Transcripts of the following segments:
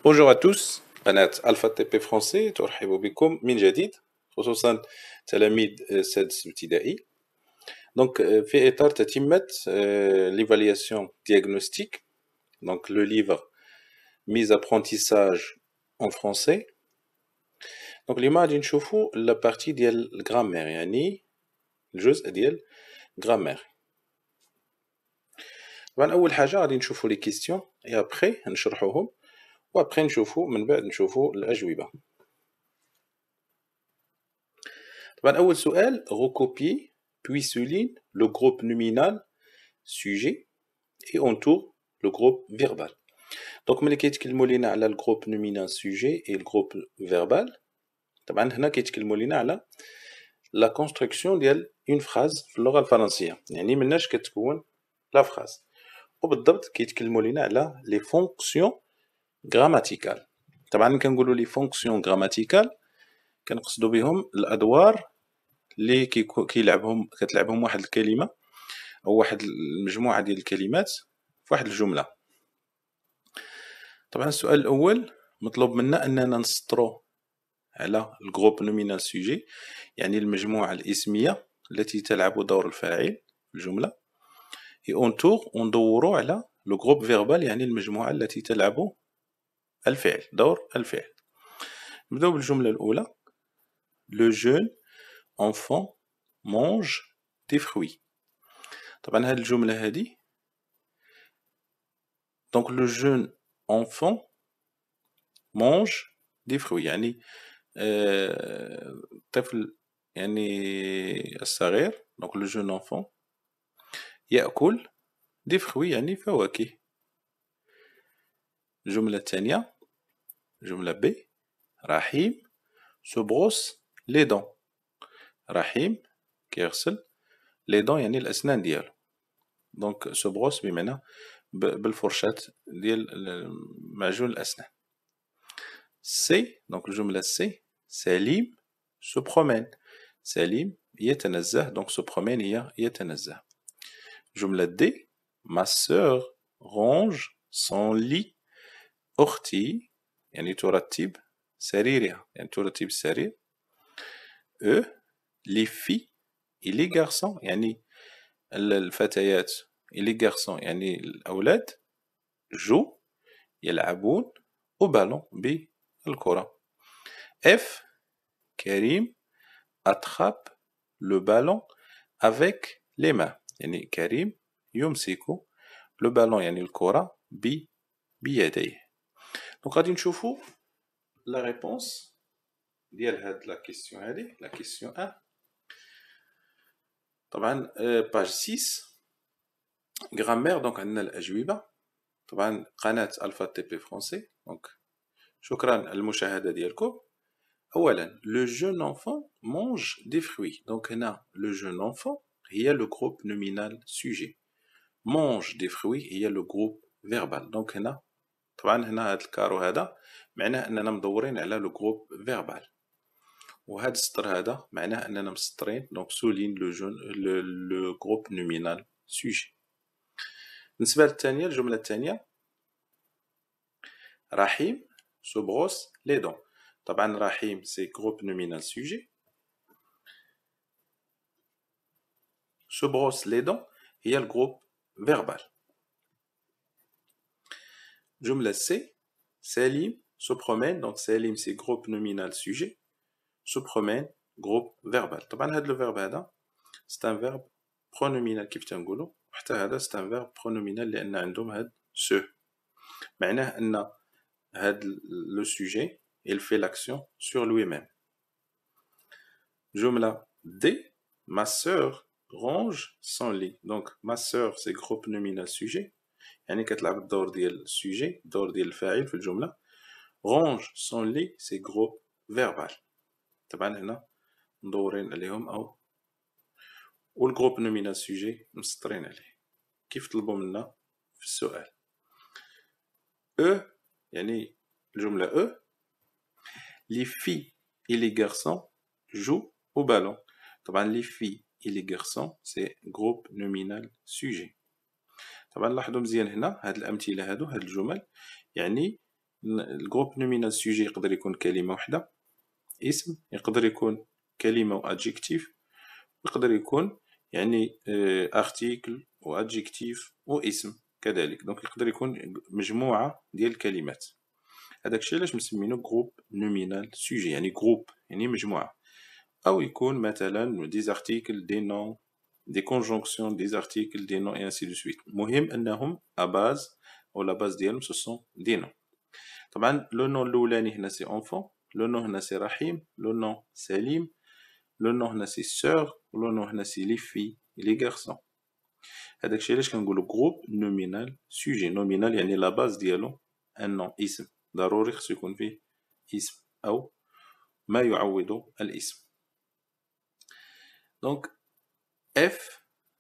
Bonjour à tous قناة ألفا تي بي فرونسي ترحب بكم من جديد خصوصا تلاميذ سادس ابتدائي دونك في إطار تتمة l'évaluation diagnostique donc le livre mise apprentissage en français donc اليوم غادي نشوفوا لا بارتي ديال الجرامير يعني الجزء ديال grammaire طبعا أول حاجة غادي نشوفوا لي كيستيون et après نشرحوهم وابخي نشوفوا من بعد نشوفوا الأجوبة. طبعا أول سؤال recopier puis souligne le groupe nominal sujet et entoure le groupe verbal. دونك ملي كيتكلموا لينا على الجروب نومينال سوجي et الجروب فيربال طبعا هنا كيتكلموا لينا على لا كونستركسيون ديال اون فراز في اللغة الفرنسية يعني مناش كتكون لا فراز وبالضبط كيتكلموا لينا على لي فونكسيون غراماتيكال. طبعا كنقولوا لي فونكسيون غراماتيكال كنقصدوا بهم الادوار اللي كتلعبهم واحد الكلمه او واحد المجموعه ديال الكلمات في واحد الجمله. طبعا السؤال الاول مطلوب منا اننا نسطروا على الجروب نومينال سوجي يعني المجموعه الاسميه التي تلعب دور الفاعل في الجمله اي اونتور وندوروا على لو جروب فيربال يعني المجموعه التي تلعب الفعل دور الفعل. نبداو بالجمله الاولى le jeune enfant mange des fruits. طبعا هاد الجمله هادي donc le jeune enfant mange des fruits يعني الطفل يعني الصغير donc le jeune enfant يأكل des fruits يعني فواكه. الجملة الثانية جملة ب رحيم se brosse les dents. رحيم كيغسل les dents يعني الأسنان ديالو donc se brosse بمعنى بالفرشاة ديال معجون الأسنان. سي donc الجملة سي سليم se promène سليم يتنزه donc se promène هي يتنزه. جملة دي ma sœur range son lit أختي يعني ترتب سريرها يعني ترتب السرير. les filles et les garçons يعني الفتيات et les garçons يعني الأولاد جو يلعبون au ballon بالكرة. F كريم attrape le ballon avec les mains يعني كريم يمسك le ballon يعني الكرة بيديه. دونك غادي نشوفوا la réponse ديال هاد لا كيسيون هادي لا كيسيون 1. طبعا باج 6 غرامير دونك عندنا الأجوبة. طبعا قناة ألفا تي بي فرونسي دونك شكرا على المشاهدة ديالكم. أولا لو جون انفون مونج دي فروي دونك هنا لو جون انفون هي لو جروب نومينال سوجي مونج دي فروي هي لو جروب فيربال دونك هنا طبعا هنا هاد الكارو هذا معناه أننا مدورين على لو جروب فيربال وهاد السطر هذا معناه أننا مسطرين دونك سولين لو جروب نومينال سوجي. بالنسبة للثانية الجملة الثانية رحيم se brosse les dents. طبعا رحيم c'est groupe nominal sujet. Se brosse les dents هي الجروب verbal. جملة C سليم se promène donc سليم c'est groupe nominal sujet. Se promène groupe verbal. طبعا هذا le verbe هذا c'est un verbe pronominal كيف تنقولوا وحتى هذا c'est un verbe pronominal لأن عندهم هاد ce معناه أن le sujet il fait l'action sur lui-même. Jumla D ma sœur range son lit donc ma sœur c'est groupe nominal sujet يعني كتلعب الدور ديال السوجي الدور ديال الفاعل في الجملة. range son lit c'est groupe verbal طبعا هنا مدورين عليهم أو والجروب نومينال سوجي مسطرين عليه كيف طلبوا منا في السؤال. يعني الجملة les filles et les garçons jouent au ballon. طبعا les filles et les garçons c'est groupe nominal sujet. طبعا لاحظوا مزيان هنا هاد الأمثلة هاد الجمل يعني الجروب نومينال سوجي يقدر يكون كلمة وحدة اسم، يقدر يكون كلمة وادجيكتيف، يقدر يكون يعني ارتيكل وادجيكتيف واسم كذلك. دونك يقدر يكون مجموعة ديال الكلمات. هذاك الشيء علاش مسمينو جروب نومينال سوجي، يعني جروب يعني مجموعة. أو يكون مثلا دي زارتيكل دي نون دي كونجونكسيون دي زارتيكل دي نون اي انسي دو سويت. المهم أنهم أباز أو لا باز ديالهم سو سون دي نون. طبعا لو نون الأولاني هنا سي أونفون، لو نون هنا سي رحيم، لو نون سليم، لو نون هنا سي سور، لو نون هنا سي لي في لي غارسون. هذاك الشيء علاش كنقولو جروب نومينال سوجي. نومينال يعني لا باز ديالو ان نون اسم، ضروري خصو يكون فيه اسم أو ما يعوض الاسم. دونك اف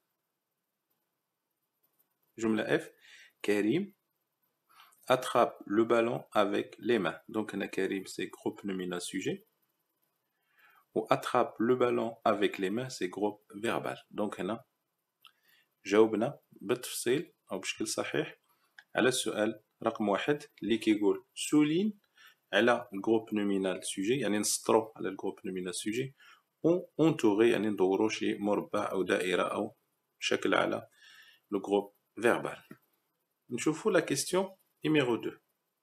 جملة اف كريم attrape le ballon avec les mains. Donc هنا كريم c'est groupe nominal sujet و attrape le ballon avec les mains c'est groupe verbal. donc هنا جاوبنا بالتفصيل أو بشكل صحيح على السؤال رقم 1 اللي كيقول سولين على الجروب نومينال سوجي، يعني نسطرو على الجروب نومينال سوجي، و اونتوغي يعني ندورو شي مربع أو دائرة أو شكل على لو جروب فيربال. نشوفو لا كيستيون numéro 2.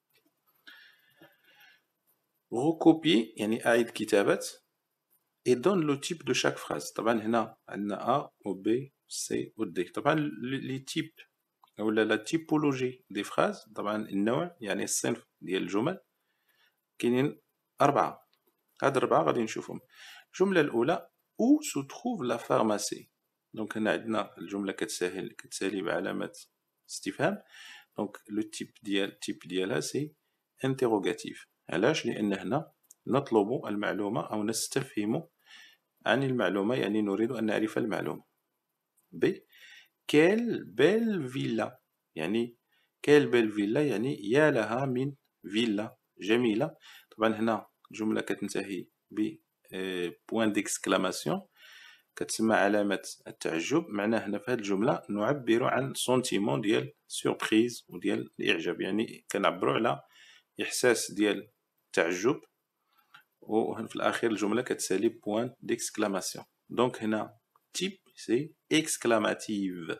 recopier يعني أعيد كتابة et donne le type de chaque phrase. طبعا هنا عندنا A و B C و D. طبعا لي تيب ولا لا تيبولوجي دي فراز، طبعا النوع يعني الصنف ديال الجمل كاينين 4. هاد 4 غادي نشوفهم. الجملة الأولى où se trouve la pharmacie. دونك هنا عندنا الجملة كتسالي بعلامة استفهام. دونك لو تيب ديالها سي انتيروغاتيف. علاش؟ لأن هنا نطلب المعلومة أو نستفهم عن المعلومة، يعني نريد أن نعرف المعلومة. ب كيل بيل فيلا، يعني كيل بيل فيلا يعني يا لها من فيلا جميلة. طبعا هنا الجملة كتنتهي ب بوان ديكسكلاماسيون كتسمى علامة التعجب. معناه هنا في هذه الجملة نعبر عن سونتيمون ديال سوربريز وديال الإعجاب، يعني كنعبروا على إحساس ديال التعجب، و في الأخير الجملة كتسالي بوان ديكسكلاماسيون. دونك هنا type c'est exclamative.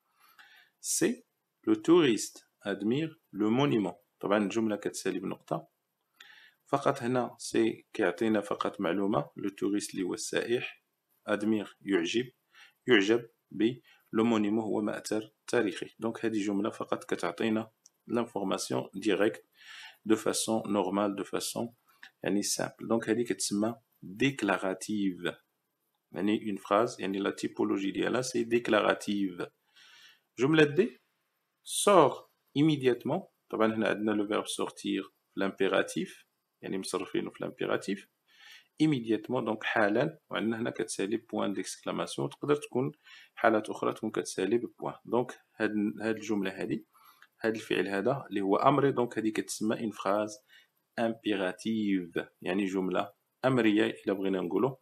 C le touriste admire le monument. طبعا الجملة كتسالي بنقطة فقط. هنا سي كيعطينا فقط معلومة لو توريست اللي هو السائح، ادمير يعجب ب لو مونيمون هو مأثر تاريخي. دونك هذه جملة فقط كتعطينا لانفورماسيون ديريكت دو فاسون نورمال دو فاسون يعني سامبل. دونك هذه كتسمى ديكلاراتيف، يعني اون فراز يعني لا تيبولوجي ديالها سي ديكلاراتيف. جملة دي sort immédiatement. طبعا هنا عندنا لو فيرب sortir في لامبيراتيف، يعني مصرفينو في لامبيراتيف. immédiatement دونك حالا، وعندنا هنا كتسالي بوان ديكسكلاماسيون. تقدر تكون حالات أخرى تكون كتسالي ببوان. دونك هاد الجملة هادي، هاد الفعل هذا اللي هو أمري، دونك هادي كتسمى اون فراز امبيراتيف، يعني جملة أمرية إلا بغينا نقولو.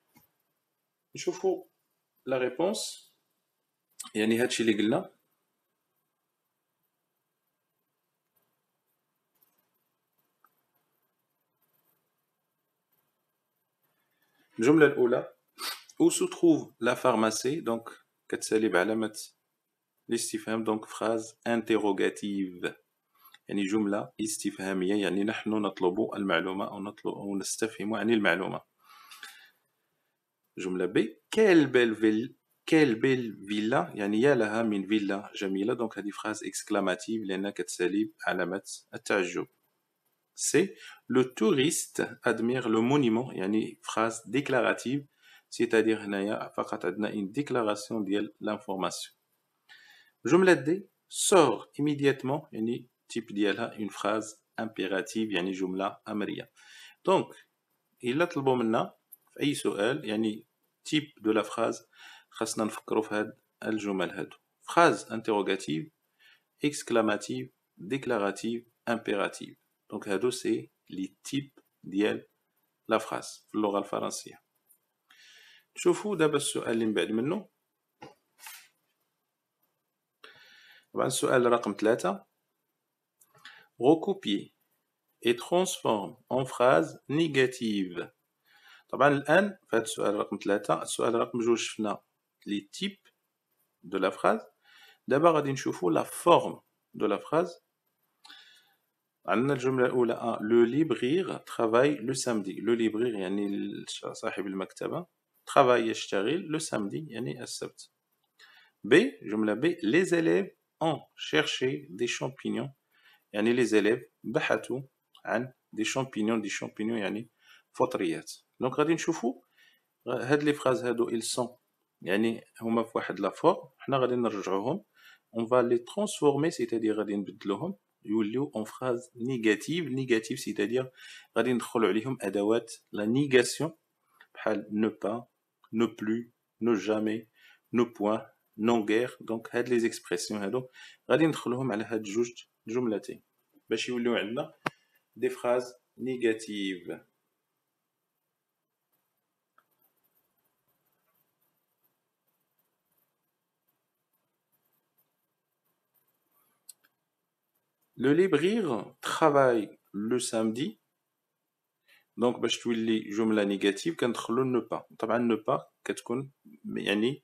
نشوفو لا ريبونس، يعني هادشي اللي قلنا. الجملة الأولى où se trouve la pharmacie، دونك كتسالي بعلامة الاستفهام، دونك فراز انتيروغاتيف يعني جملة استفهامية، يعني نحن نطلب المعلومة أو نستفهم عن المعلومة. جملة ب كيل بيل فيلا يعني يا لها من فيلا جميلة. دونك هذه فراز اكسكلاماتيف لأنها كتسالي علامة التعجب. سي لو توريست ادمير لو مونيمون يعني فراز ديكلاراتيف، سيتادير هنايا فقط عندنا اون ديكلاراسيون ديال لانفورماسيون. جملة دي sort immédiatement يعني تيب ديالها اون فراز امبيراتيف يعني جملة أمرية. دونك إلا طلبوا منا في أي سؤال يعني تيب دو لا فراز، خاصنا نفكروا في هاد الجمل هادو: فراز انتيروغاتيف، اكسكلاماتيف، ديكلاراتيف، امبيراتيف. دونك هادو سي لي تيب ديال لا فراز في اللغة الفرنسية. شوفوا دابا السؤال اللي من بعد منه. طبعا السؤال رقم 3 recopier et transforme en phrase négative. طبعا الآن في هذا السؤال رقم 3 السؤال رقم 2 شفنا les types de la phrase. دابا غادي نشوفوا la forme de la phrase. عندنا الجملة الأولى le libraire travaille le samedi. le libraire يعني صاحب المكتبة. travaille يشتغل le samedi يعني السبت. B جملة B les élèves ont cherché des champignons يعني les élèves بحثوا عن des champignons يعني فطريات. دونك غادي نشوفوا هاد لي فراز هادو ils sont يعني هما في واحد لا فورم حنا غادي نرجعوهم on va les transformer c'est-à-dire غادي نبدلوهم يوليو en phrase négative c'est-à-dire غادي ندخلوا عليهم أدوات la négation بحال ne pas ne plus ne jamais ne point non guère دونك هاد لي زيكسبرسيون هادو غادي ندخلوهم على هاد جوج جملتين باش يوليو عندنا des phrases négatives. Le libraire travaille le samedi. Donc باش تولي جملة نيجاتيف كندخلو ne pas. طبعا ne pas كتكون يعني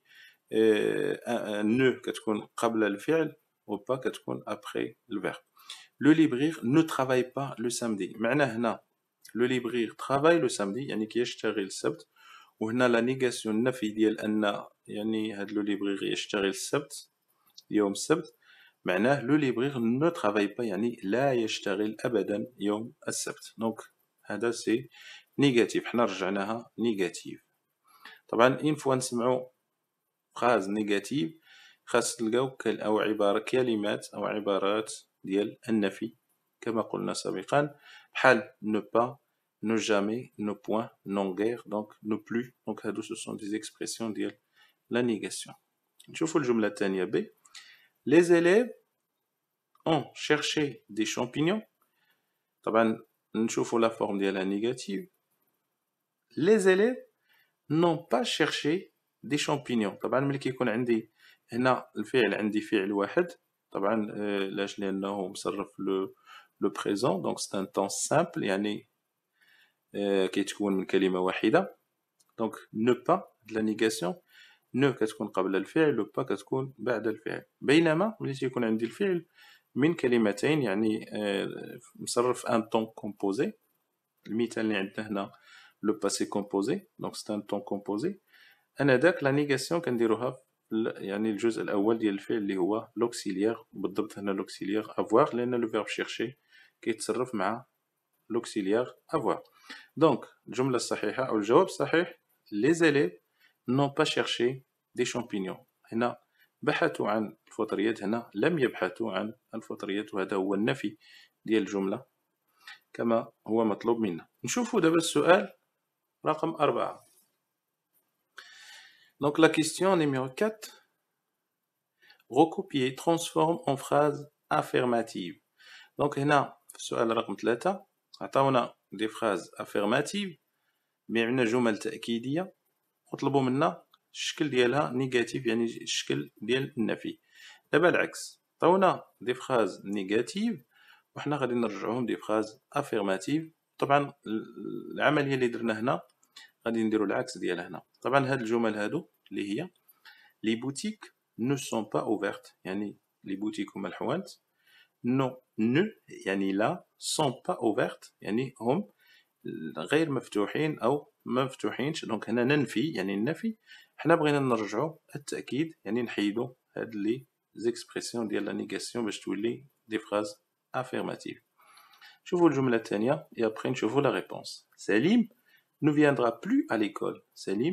ne كتكون قبل الفعل و pas كتكون après le verbe. Le libraire ne travaille pas le samedi. معناه هنا le libraire travaille le samedi يعني كيشتغل السبت وهنا لا نيجاسيون النفي ديال أن يعني هاد لو libraire يشتغل السبت يوم السبت معناه لو libraire ne travaille pas يعني لا يشتغل أبدا يوم السبت. دونك هذا سي نيجاتيف حنا رجعناها نيجاتيف. طبعا إن فوا نسمعو فراز نيجاتيف خاص تلقاو أو عبارة كلمات أو عبارات ديال النفي كما قلنا سابقا بحال ne pas ne jamais ne point non guère donc ne plus donc هادو ce sont des expressions ديال la négation. نشوفو الجملة الثانية B les élèves ont cherché des champignons. طبعا نشوفو la forme ديالها négative. Les élèves n'ont pas cherché des champignons. طبعا ملي كيكون عندي هنا الفعل عندي فعل واحد طبعا لاش لأنه مصرف لو بريزون دونك سي ان طون سامبل يعني كيتكون من كلمة واحدة دونك نو با لا نيغاسيون نو كتكون قبل الفعل لو با كتكون بعد الفعل بينما ملي تيكون عندي الفعل من كلمتين يعني مصرف ان طون كومبوزي المثال اللي عندنا هنا لو باسي كومبوزي دونك سي ان طون كومبوزي انا داك لا نيغاسيون كنديروها يعني الجزء الاول ديال الفعل اللي هو لوكسيليير بالضبط هنا لوكسيليير افوار لان لو فيرب شيرشي كيتصرف مع لوكسيليير افوار. دونك الجمله الصحيحه او الجواب الصحيح les élèves n'ont pas cherché des champignons. هنا بحثوا عن الفطريات هنا لم يبحثوا عن الفطريات وهذا هو النفي ديال الجمله كما هو مطلوب منا. نشوفوا دابا السؤال رقم 4. Donc la question numéro 4. Recopier transforme en phrase affirmative. Donc هنا في السؤال رقم 3 عطاونا دي فراز affirmative مي عندنا جمل تأكيدية وطلبوا منا الشكل ديالها نيجاتيف يعني الشكل ديال النفي. دابا العكس عطاونا دي فراز نيجاتيف وحنا غادي نرجعوهم دي فراز affirmative. طبعا العملية اللي درنا هنا غادي نديرو العكس ديالها هنا. طبعا هاد الجمل هادو اللي هي لي بوتيك ne sont pas ouvertes يعني لي بوتيك هما الحوانت non ne يعني لا sont pas ouvertes يعني هم غير مفتوحين أو ما مفتوحينش. دونك هنا ننفي يعني النفي حنا بغينا نرجعو التأكيد يعني نحيدو هاد لي زيكسبرسيون ديال لا نيغاسيون باش تولي دي فراز affirmative. شوفوا الجملة الثانية et après نشوفوا la réponse. سليم ne viendra plus à l'école. سليم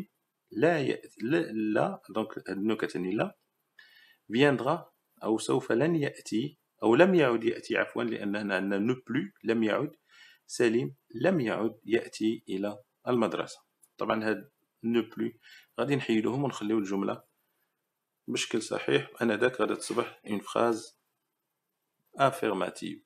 لا دونك نو كتعني لا viendra أو سوف لن يأتي أو لم يعد يأتي عفوا لأن هنا عندنا نو بلو لم يعد. سليم لم يعد يأتي إلى المدرسة. طبعا هاد نو بلو غادي نحيدوهم ونخليو الجملة بشكل صحيح أنا داك غادي تصبح اون فراز affirmative.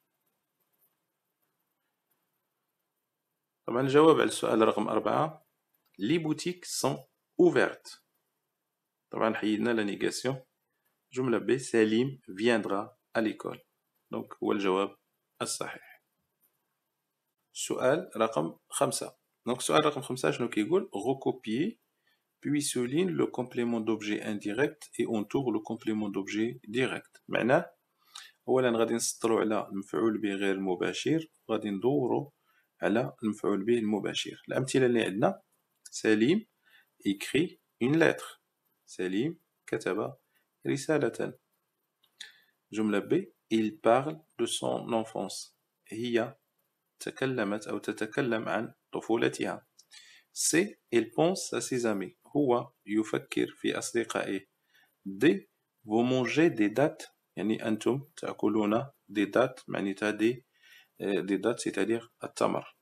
طبعا الجواب على السؤال رقم 4 لي بوتيك سون ouvertes. طبعا حيدنا لا نيغاسيون. جملة ب سليم viendra à l'école. دونك هو الجواب الصحيح. سؤال رقم 5. Donc السؤال رقم 5 شنو كيقول recopier puis souligne le complément d'objet indirect et entoure le complément d'objet direct. معناه أولا غادي نسطروا على المفعول به غير المباشر وغادي ندوروا على المفعول به المباشر. الأمثلة اللي عندنا سليم écrit une lettre. سليم كتب رسالة. جملة ب il parle de son enfance. هي تكلمت أو تتكلم عن طفولتها. C il pense à ses amis. هو يفكر في أصدقائه. D vous mangez des dattes. يعني أنتم تأكلون des dattes معناتها des dattes c'est-à-dire التمر.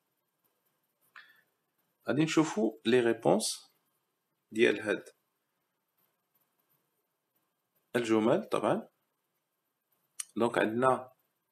غادي نشوفوا les réponses ديال هاد الجمل طبعا. دونك عندنا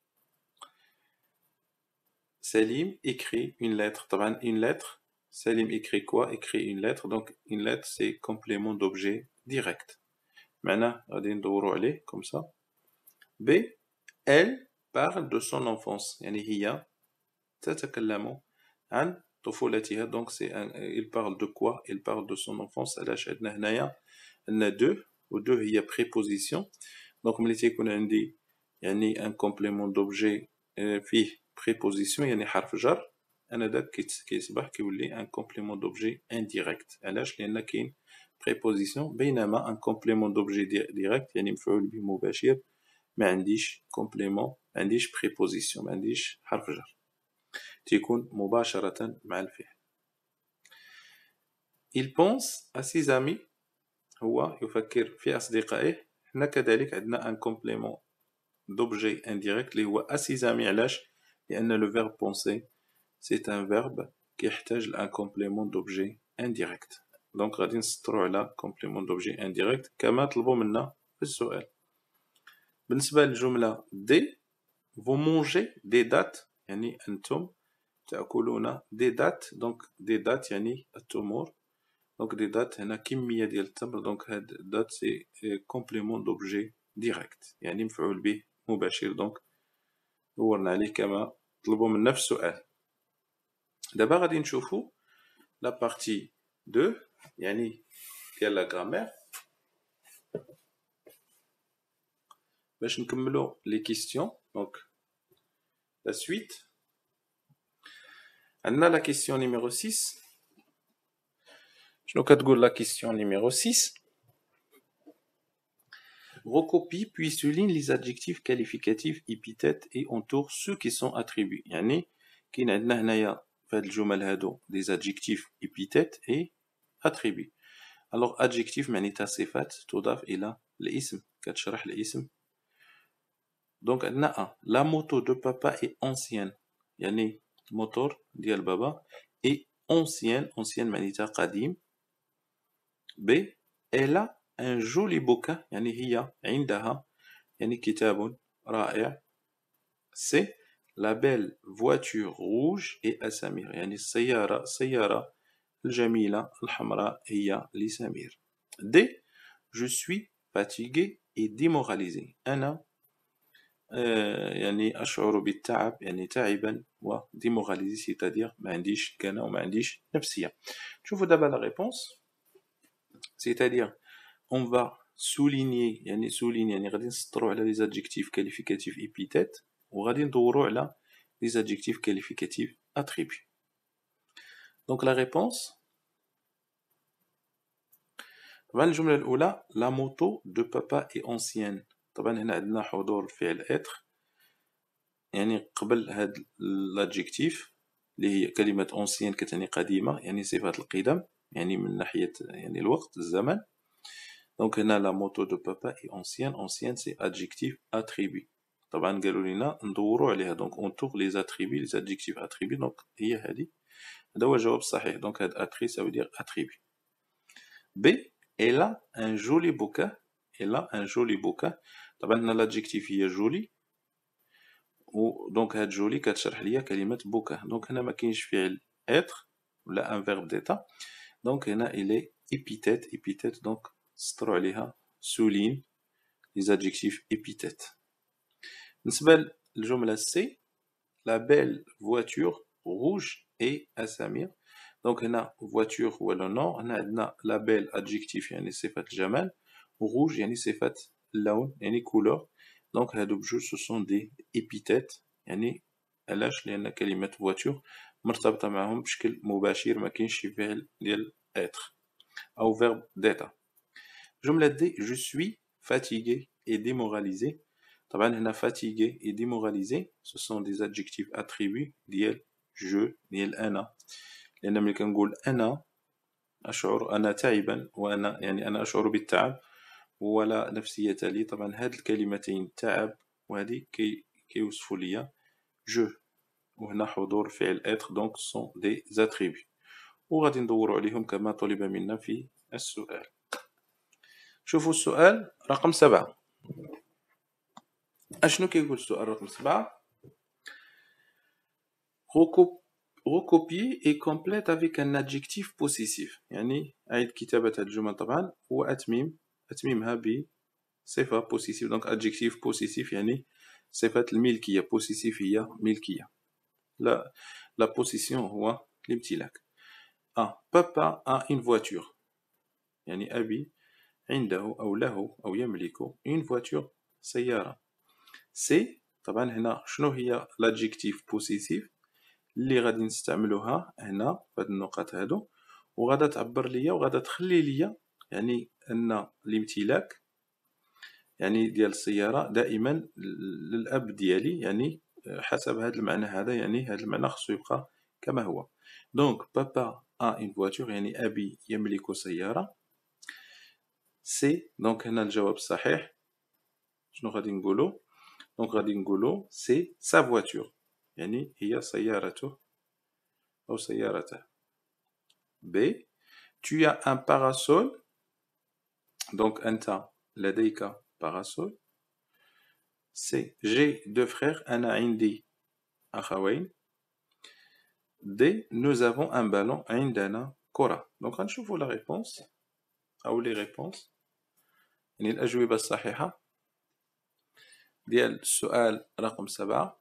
سليم écrit une lettre. طبعا une lettre Salim écrit quoi? Écrit une lettre. Donc une lettre c'est complément d'objet direct. معناه غادي ندوروا عليه comme ça. B elle parle de son enfance. يعني هي تتكلم عن طفولتها. Donc il parle de quoi? Il parle de son enfance. علاش عندنا هنايا عندنا deux و deux هي préposition. Donc ملي تيكون عندي يعني un complément d'objet فيه préposition يعني حرف جر أنا داك كيصبح كيولي ان كومبليمون دوبجي انديريكت. علاش؟ لأن كاين بريبوزيسيون. بينما ان كومبليمون دوبجي ديريكت يعني مفعول به مباشر ما عنديش كومبليمون، ما عنديش بريبوزيسيون، ما عنديش حرف جر، تيكون مباشرة مع الفعل. il pense à ses amis. هو يفكر في أصدقائه. حنا كذلك عندنا ان كومبليمون دوبجي انديريكت اللي هو à ses amis. علاش؟ لأن لو فيرب penser c'est un verbe qui يحتاج un complément d'objet indirect. donc غادي نسطروا على complément d'objet indirect كما طلبوا منا في السؤال. بالنسبة للجملة D vous mangez des dattes يعني أنتم تأكلون des dattes. donc des dattes يعني التمور. donc des dattes هنا كمية ديال التمر. donc هاد date c'est complément d'objet direct يعني مفعول به مباشر. donc دورنا عليه كما طلبوا منا في السؤال. دابا غادي نشوفو لا بارتي 2 يعني ديال لا غرامير باش نكملو لي كيستيون. دونك لا سويت عندنا لا كيستيون نيميرو 6. شنو كتقول لا كيستيون نيميرو 6؟ recopie puis souligne les adjectifs qualificatifs épithètes et entoure ceux qui sont attribués. يعني كاين عندنا هنايا في هاد الجمل هادو des adjectifs épithètes et attribués. alors adjectif معناتها صفات تضاف إلى الاسم كتشرح الاسم. donc عندنا la moto de papa est ancienne يعني موتور ديال بابا et ancienne معناتها قديم. B elle a un joli bouquin يعني هي عندها يعني كتاب رائع. C la belle voiture rouge est à Samir يعني السيارة الجميلة الحمراء هي لسمير. D je suis fatigué et démoralisé. أنا يعني أشعر بالتعب يعني تعبا و démoralisé c'est-à-dire ما عنديش كان وما عنديش نفسية. شوفوا دابا la réponse c'est-à-dire on va souligner يعني souligner يعني غادي نسطروا على les adjectifs qualificatifs épithètes وغادي ندوروا على les adjectifs qualificatifs attributs. donc la réponse طبعا الجملة الأولى la moto de papa est ancienne. طبعا هنا عندنا حضور فعل être يعني قبل هاد l'adjectif اللي هي كلمة ancienne كتعني قديمة يعني صفة القدم يعني من ناحية يعني الوقت الزمن. donc هنا la moto de papa est ancienne c'est adjectif attribut. طبعا قالوا لنا ندوروا عليها donc on tourne les attributs les adjectifs attributs. donc هي هذه هذا هو الجواب الصحيح. donc هاد attri ça veut dire attribut. B elle a un joli bouquin. elle a un joli bouquin. طبعا هنا l'adjectif هي joli و donc هاد joli كتشرح ليا كلمة bouquin. donc هنا ما كاينش فعل être ولا un verbe d'état. donc هنا il est épithète donc سطروا عليها souligne les adjectifs épithètes. بالنسبة للجملة C la belle voiture rouge et Samir. Donc هنا voiture ou le nom, on a label adjectif يعني صفة الجمال, rouge يعني صفة اللون يعني couleur. Donc هادو بجوج ce sont des épithètes يعني علاش لأن كلمة voiture مرتبطة معهم بشكل مباشر ما كاينش شي فعل ديال être أو verbe d'être. جملة دي je suis fatigué et démoralisé. طبعا هنا fatigué et démoralisé ce sont des adjectifs attributs ديال je ديال أنا, لأن ملي كنقول أنا أشعر أنا تعبا وأنا يعني أنا أشعر بالتعب ولا نفسية لي. طبعا هاد الكلمتين تعب وهذه كيوصفوا ليا je, وهنا حضور فعل être donc sont des attributs وغادي ندوروا عليهم كما طلب منا في السؤال. شوفوا السؤال رقم 7. أشنو كيقول السؤال رقم 7؟ recopier et complète avec un adjectif possessif. يعني أعيد كتابة هاد الجمل طبعا وأتميمها بصفة possessive. donc adjectif possessif يعني صفة الملكية. possessif هي ملكية. la possession هو الامتلاك. papa a une voiture يعني أبي عنده أو له أو يملك une voiture سيارة. سي طبعا هنا شنو هي l'adjectif possessif اللي غادي نستعملوها هنا في هاد النقط هادو وغادا تعبر ليا وغادا تخلي ليا يعني أن الامتلاك يعني ديال السيارة دائما للأب ديالي يعني حسب هاد المعنى هذا يعني هاد المعنى خصو يبقى كما هو. دونك بابا a une voiture يعني أبي يملك سيارة. سي دونك هنا الجواب الصحيح شنو غادي نقولو؟ دونك غادي نقولو سي sa voiture يعني هي سيارته أو سيارته. B tu as un parasol donc أنت لديك parasol. C j'ai deux frères أنا عندي أخوين. D nous avons un ballon عندنا كرة. donc غنشوفو la réponse أو les réponses يعني الأجوبة الصحيحة ديال السؤال رقم 7.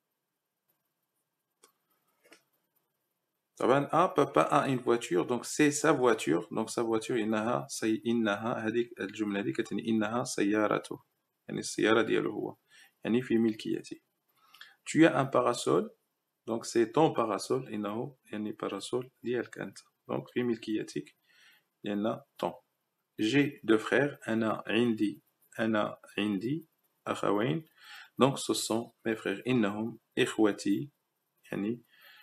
طبعا papa a une voiture donc c'est sa voiture donc sa voiture إنها هذيك الجملة هذه كتعني إنها سيارته يعني السيارة ديالو هو يعني في ملكيته. tu as un parasol donc c'est ton parasol إنه يعني parasol ديالك أنت donc في ملكيتك لأن ton. j'ai deux frères أنا عندي أخوين donc ce sont mes frères إنهم إخوتي يعني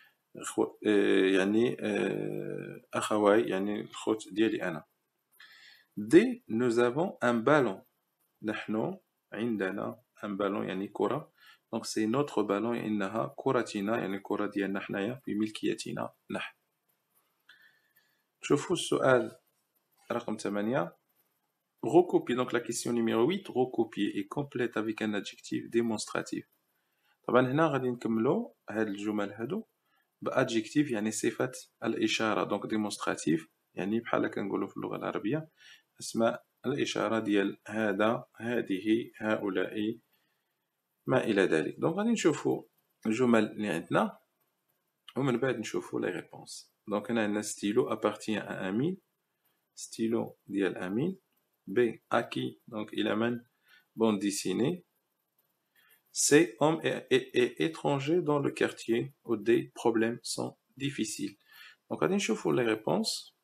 أخواي يعني الخوت ديالي أنا. D nous avons un ballon نحن عندنا un ballon يعني كرة donc c'est notre ballon إنها كرتنا يعني الكرة ديالنا حنايا بملكيتنا نحن. شوفوا السؤال رقم 8. recopier donc la question numéro 8 recopier et complète avec un adjectif démonstratif. طبعا هنا غادي نكملوا هاد الجمل هادو بادجيكتيف يعني صفة الإشارة دونك ديمونستراتيف يعني بحال كنقولوا في اللغة العربية أسماء الإشارة ديال هذا هذه هؤلاء ما إلى ذلك. دونك غادي نشوفوا الجمل اللي عندنا ومن بعد نشوفوا لي ريبونس. دونك هنا عندنا ستيلو أبارتيان أ أمين ستيلو ديال أمين. بي أكي دونك إلى من بون ديسيني. C homme est étranger dans le quartier où des problèmes sont difficiles. Donc, on va voir les réponses.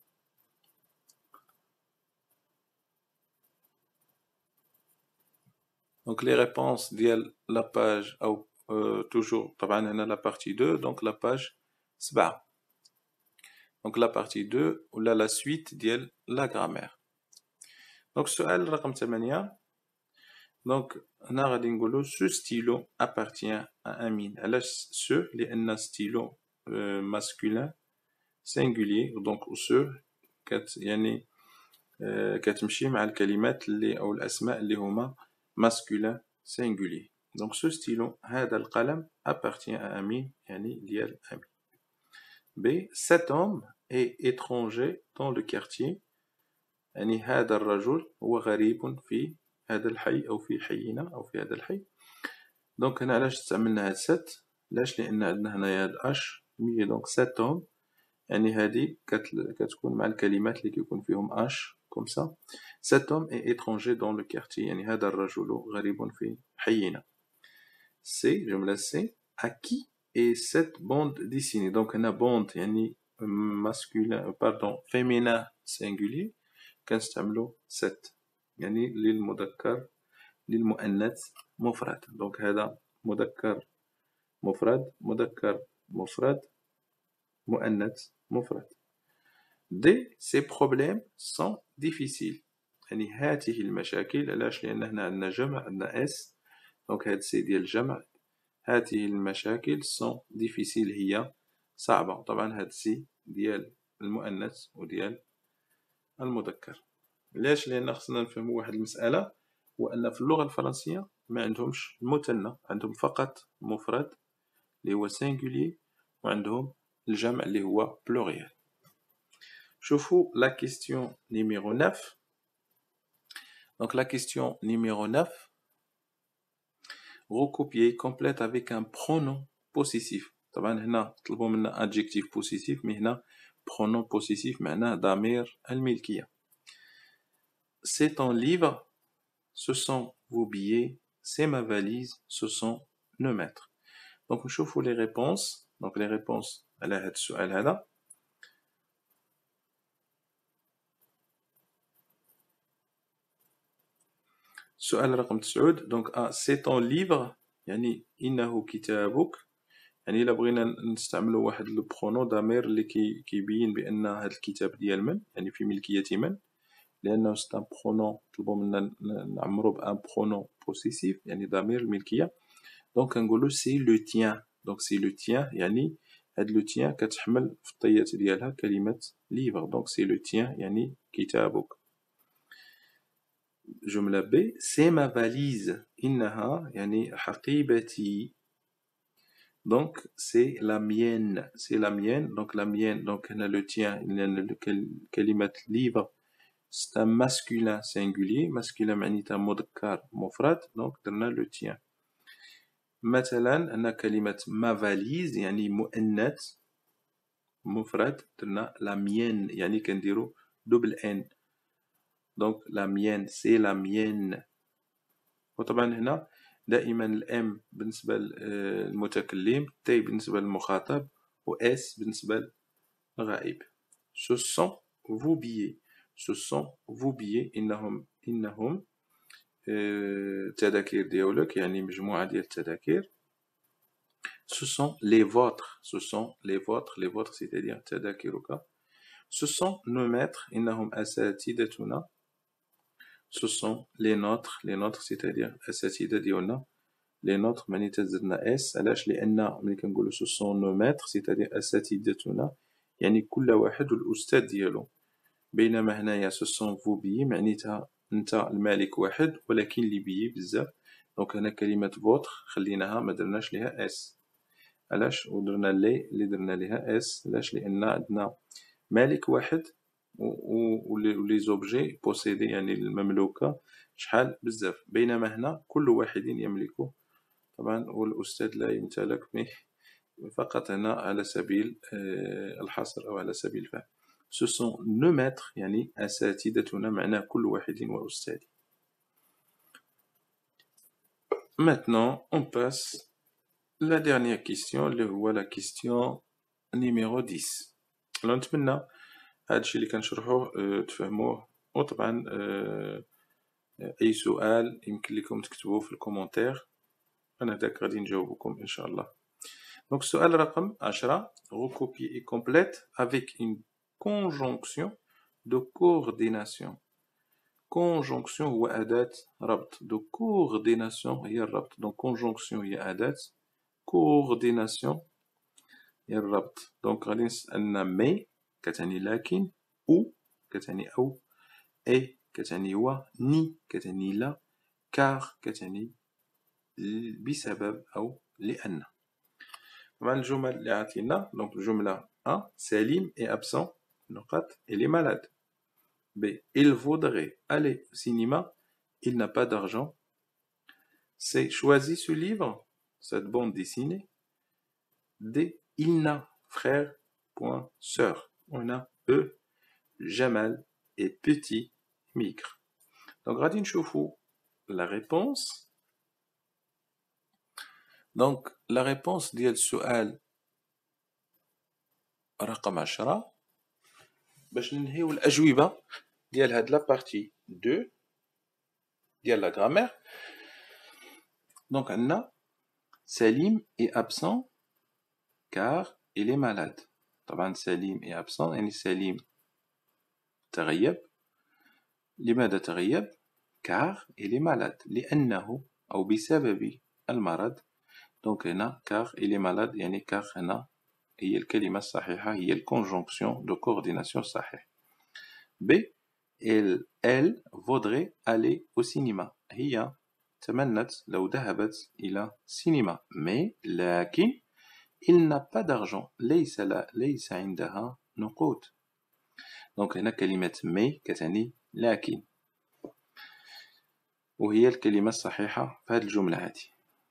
Donc, les réponses de la page, toujours, la partie 2, donc la page 7. Donc, la partie 2, ou la suite de la grammaire. Donc, السؤال رقم 8. Donc, هنا غادي نقولوا ce stylo appartient à Amine. علاش ce لأن stylo masculin singulier donc ce يعني كتمشي مع الكلمات اللي أو الأسماء اللي هما masculin singulier. donc ce stylo هذا القلم appartient à Amine يعني ديال أمين. B cet homme est étranger dans le quartier يعني هذا الرجل هو غريب في هذا الحي أو في حينا أو في هذا الحي. دونك هنا علاش استعملنا هاد ست علاش؟ لأن عندنا هنايا هاد اش مي دونك ساتوم، يعني هادي كتكون مع الكلمات اللي كيكون فيهم اش كوم سا. ساتوم اي étranger dans le quartier، يعني هذا الرجل غريب في حينا. سي جملة سي à qui est cette bande dessinée؟ دونك هنا bande يعني masculin باردون féminin singulier، كنستعملو cette يعني للمذكر للمؤنث مفرد. دونك هذا مذكر مفرد مذكر مفرد مؤنث مفرد. دي ces problèmes sont difficiles، يعني هاته المشاكل. علاش؟ لأن هنا عندنا جمع، عندنا اس، دونك هاد سي ديال الجمع. هاته المشاكل sont difficiles هي صعبة. طبعا هاد سي ديال المؤنث وديال المذكر. علاش؟ لأن خصنا نفهمو واحد المسألة، هو أن في اللغة الفرنسية ما عندهمش المثنى، عندهم فقط مفرد اللي هو singulier، وعندهم الجمع اللي هو pluriel. شوفوا la question numéro 9. Donc la question numéro 9, recopier, complète avec un pronom possessif. طبعا هنا طلبوا منا adjectif possessif، mais هنا pronom possessif معناه ضمير الملكية. C'est ton livre, ce sont vos billets, c'est ma valise, ce sont nos maîtres. Donc نشوفوا les réponses. Donc les réponses على هذا السؤال هذا. السؤال رقم 9، دونك سي طون ليفر يعني إنه كتابك. يعني إلا بغينا نستعملو واحد لو برونو ضمير اللي كيبين بأن هاد الكتاب ديال من، يعني في ملكية من، لأنه سي ان برونو طلبو منا نعمرو بأن برونو بوسيسيف يعني ضمير الملكية. دونك كنقولو سي لو تيان. دونك سي لو تيان يعني هاد لو تيان كتحمل في الطيات ديالها كلمة ليفر، دونك سي لو تيان يعني كتابك. جملة ب سي ما فاليز إنها يعني حقيبتي. دونك سي لا ميين، سي لا ميين. دونك لا ميين، دونك هنا لو تيان كلمة ليفر سي ان ماسكولين سينغولي، ماسكولين معنيتها مذكر مفرد، دونك درنا لو تيان. مثلا هنا كلمة ما فاليز يعني مؤنث مفرد، درنا لا ميين يعني كنديرو دوبل ان. دونك لا ميين سي لا ميين. وطبعا هنا دائما الام بالنسبة للمتكلم، تي بالنسبة للمخاطب، و اس بالنسبة للغائب. ce sont vos billets، ce sont vos billets إنهم التذاكر ديالك يعني مجموعة ديال التذاكر. ce sont les vôtres، ce sont les vôtres، les vôtres c'est-à-dire تذاكرك. ce sont nos maîtres إنهم أساتذتنا. ce sont les nôtres، les nôtres c'est-à-dire أساتذة ديالنا. les nôtres معناتها زدنا اس. علاش؟ لأن ملي كنقولو ce sont nos maîtres c'est-à-dire أساتذتنا يعني كل واحد والأستاذ ديالو. بينما هنايا ce sont vos billets معناتها أنت المالك واحد ولكن لي بيي بزاف. دونك هنا كلمة فوتر خليناها ما درناش ليها اس. علاش؟ ودرنا اللي درنا ليها اس. علاش؟ لأن عندنا مالك واحد ولي زوبجي بوسيدي يعني المملوكة شحال بزاف. بينما هنا كل واحد يملك، طبعا والأستاذ لا يمتلك فقط هنا على سبيل الحصر أو على سبيل الفهم. ce sont nos maîtres يعني أساتذتنا معناه كل واحد وأستاذ. Maintenant on passe la dernière question اللي هو la question numéro 10. نتمنى هادشي اللي كنشرحوه تفهموه، وطبعا أي سؤال يمكن لكم تكتبوه في الكومنتير، أنا داك غادي نجاوبكم إن شاء الله. دونك السؤال رقم 10، recopier et complète avec une conjonction de coordination. conjonction هو أداة ربط، de coordination هي الربط. donc conjonction هي أداة، coordination هي الربط. donc غادي نسألنا مي كتعني لكن، أو كتعني أو، إي كتعني هو، ني كتعني لا، كار كتعني بسبب أو لأن. طبعا الجمل اللي عطينا، دونك الجملة أ سليم est absent نقط il est malade. B il voudrait aller au cinéma, il n'a pas d'argent. C choisis ce livre, cette bande dessinée. D. Il n'a, frère, point, sœur. On a E. Jamal est petit, migre. Donc, غادي نشوفوا la réponse. Donc, la réponse ديال السؤال رقم 10 باش ننهيو الأجوبة ديال هاد la partie 2 ديال la grammaire. Donc, عندنا Salim est absent car il est malade. طبعا Salim est absent يعني Salim تغيب. لماذا تغيب؟ car il est malade. لأنه أو بسبب المرض. Donc هنا car il est malade يعني car هنا هي الكلمة الصحيحة هي الconjonction de coordination صحيح. B. Elle voudrait aller au cinéma. هي تمنت لو ذهبت إلى سينما. Mais لكن il n'a pas d'argent. ليس عندها نقود. Donc هنا كلمة mais كتعني لكن. وهي الكلمة الصحيحة في هذه الجملة هذه.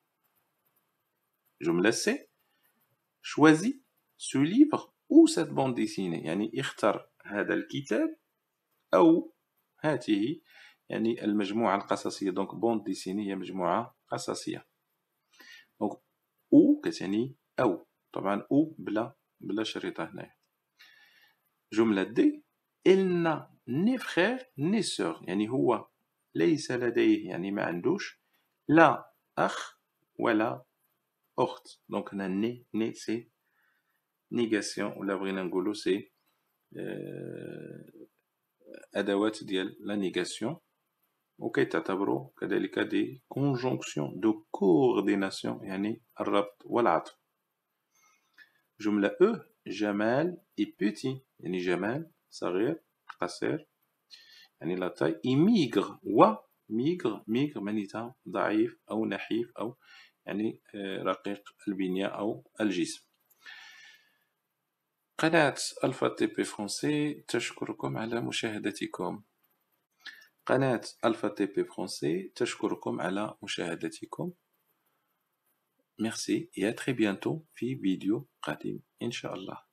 جملة C. Choisis ce livre ou cette bande dessinée. يعني اختر هذا الكتاب أو هاته يعني المجموعة القصصية. Donc bande dessinée هي مجموعة قصصية. Donc ou كتعني أو. طبعا أو بلا شريطة هنايا. جملة D. Il n'a ni frère ni sœur. يعني هو ليس لديه يعني ما عندوش لا أخ ولا أخت. Donc هنا ني سي نيغاسيون ولا بغينا نقولو سي أدوات ديال لا نيغاسيون وكيتعتبروا كذلك دي كونجونكسيون دو كورديناسيون يعني الربط والعطف. جملة أو جمال إي بوتي يعني جمال صغير قصير يعني لا تاي إي ميغر و ميغر معناتها ضعيف أو نحيف أو يعني رقيق البنية أو الجسم. قناة ألفا تي بي فرونسي تشكركم على مشاهدتكم. قناة ألفا تي بي فرونسي تشكركم على مشاهدتكم. Merci et à très bientôt في فيديو قادم إن شاء الله.